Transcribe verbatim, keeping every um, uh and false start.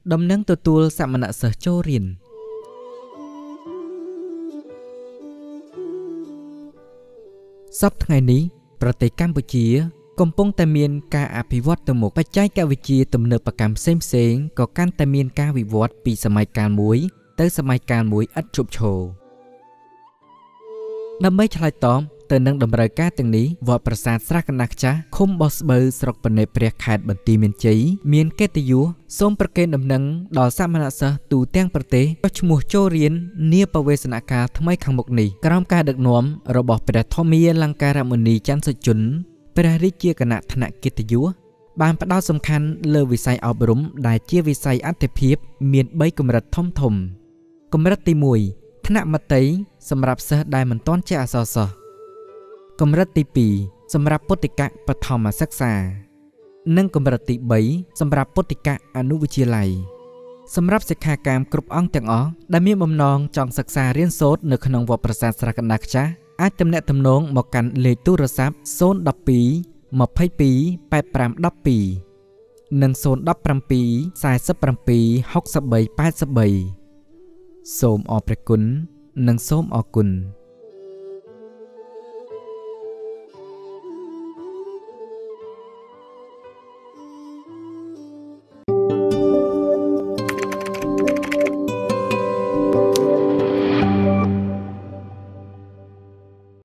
ដំណឹងទទួលសមណសិស្សចូលរៀនសប្តាហ៍ថ្ងៃនេះប្រទេសកម្ពុជាកំពុងតែមានការអភិវឌ្ឍទៅមុខបច្ចេកវិទ្យាទំនើបកម្មផ្សេងៗក៏កាន់តែមានការវិវត្តពីសម័យកាលមួយទៅសម័យកាលមួយឥតឈប់ឈរដើម្បីឆ្លើយតបទៅនឹងតម្រូវការទាំងនេះវត្តប្រាសាទស្រះកណ្ដាលខ្ចាស់ឃុំបោះស្បូវស្រុកពនេព្រះខេត្តបន្ទាយមានជ័យមានកិត្តិយសសូមប្រគេនដំណឹងដល់សមណសិស្សទូទាំងប្រទេសចុះឈ្មោះចូលរៀននាបវេសនកាលថ្មីខាងមុខនេះក្រោមការដឹកនាំរបស់ព្រះធម្មាលង្ការមុនីច័ន្ទសុជនព្រះរាជាគណៈថ្នាក់កិត្តិយសបានផ្ដោតសំខាន់លើវិស័យអប់រំដែលជាវិស័យអត្ថិភាពមានបីកម្រិតធំធំកម្រិតទីមួយថ្នាក់មត្តេយ្យសម្រាប់សិស្សដែលមិនទាន់ចេះអក្សរសាស្ត្រកម្រិតទីពីរសម្រាប់ពុទ្ធិកបឋមសិក្សានិងកម្រិតទីបីសម្រាប់ពុទ្ធិកអនុវិទ្យាល័យសម្រាប់សិក្ខាកាមគ្រប់អង្គទាំងអស់ដែលមានបំណងចង់សិក្សារៀនសូត្រនៅក្នុងវត្តប្រាសាទស្រះកណ្ដាលខ្ចាស់អាចទំនាក់ទំនងមកកាន់លេខទូរស័ព្ទศูนย์ một hai ยี่สิบสอง แปด ห้า หนึ่งสองនិងศูนย์ หนึ่งเจ็ด สี่ สี่ เจ็ด หก สาม แปด สาม សូមអរព្រគុណនិងសូមអរគុណ